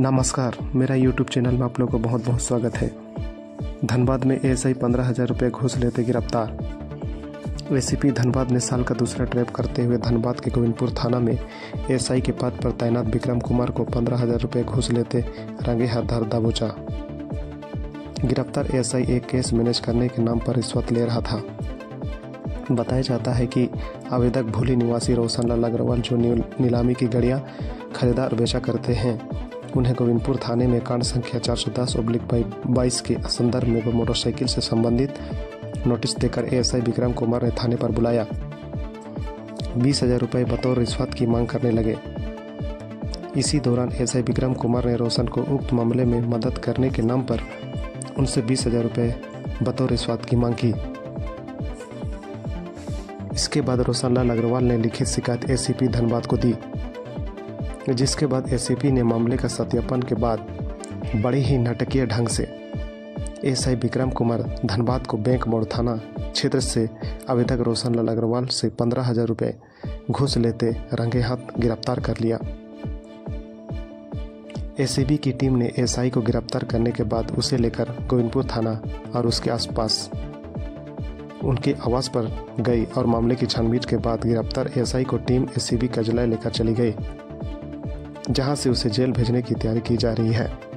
नमस्कार, मेरा YouTube channel में आप लोगों को बहुत बहुत स्वागत है। धनबाद में एएसआई 15,000 रुपये घूस लेते गिरफ्तार। एसीपी धनबाद ने साल का दूसरा ट्रैप करते हुए धनबाद के गोविंदपुर थाना में एएसआई के पद पर तैनात विक्रम कुमार को 15,000 रुपये घूस लेते रंगे हाथ धर दबोचा। गिरफ्तार एएसआई एक केस मैनेज करने के नाम पर रिश्वत ले रहा था। बताया जाता है कि आवेदक भूली निवासी रोशनलाल अग्रवाल जो नीलामी की गाड़ियां खरीदा और बेचा करते हैं, उन्हें गोविंदपुर थाने में कांड संख्या 410/22 के संदर्भ में मोटरसाइकिल से संबंधित नोटिस देकर एएसआई विक्रम कुमार ने थाने पर बुलाया। 20,000 रुपये बतौर रिश्वत की मांग करने लगे। इसी दौरान एएसआई विक्रम कुमार ने रोशन को उक्त मामले में मदद करने के नाम पर उनसे 20,000 रुपये बतौर रिश्वत की मांग की। इसके बाद रोशनलाल अग्रवाल ने लिखित शिकायत एसीपी धनबाद को दी, जिसके बाद एसीपी ने मामले का सत्यापन के बाद बड़े ही नाटकीय ढंग से एएसआई विक्रम कुमार धनबाद को बैंक मोड़ थाना क्षेत्र से आवेदक रोशनलाल अग्रवाल से 15,000 रुपये घूस लेते रंगे हाथ गिरफ्तार कर लिया। एसीबी की टीम ने एएसआई को गिरफ्तार करने के बाद उसे लेकर गोविंदपुर थाना और उसके आसपास उनके आवास पर गई और मामले की छानबीन के बाद गिरफ्तार एएसआई को टीम एसीबी कार्यालय लेकर चली गई, जहां से उसे जेल भेजने की तैयारी की जा रही है।